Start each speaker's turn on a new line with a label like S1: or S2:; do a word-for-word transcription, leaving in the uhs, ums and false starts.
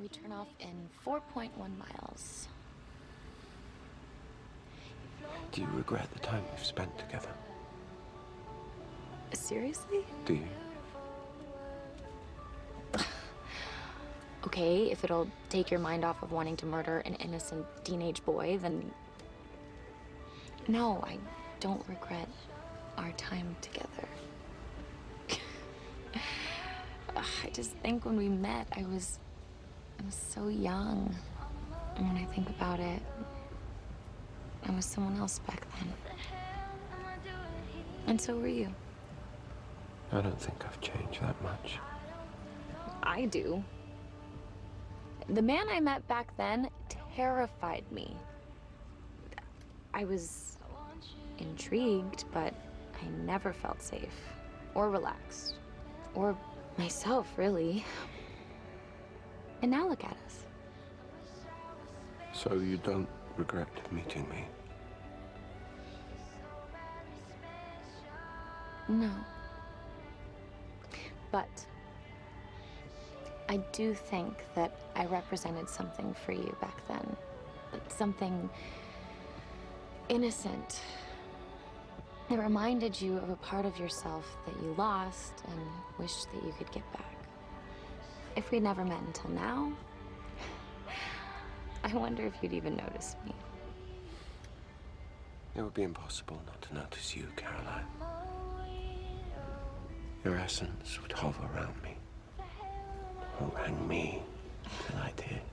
S1: We turn off in four point one miles.
S2: Do you regret the time we've spent together?
S1: Seriously?
S2: Do you?
S1: Okay, if it'll take your mind off of wanting to murder an innocent teenage boy, then no, I don't regret our time together. I just think when we met, I was, I was so young. And when I think about it, I was someone else back then. And so were you.
S2: I don't think I've changed that much.
S1: I do. The man I met back then terrified me. I was intrigued, but I never felt safe or relaxed or myself, really. And now look at us.
S2: So you don't regret meeting me?
S1: No. But I do think that I represented something for you back then. Something innocent. It reminded you of a part of yourself that you lost and wished that you could get back. If we'd never met until now, I wonder if you'd even notice me.
S2: It would be impossible not to notice you, Caroline. Your essence would hover around me, overhang me till I did.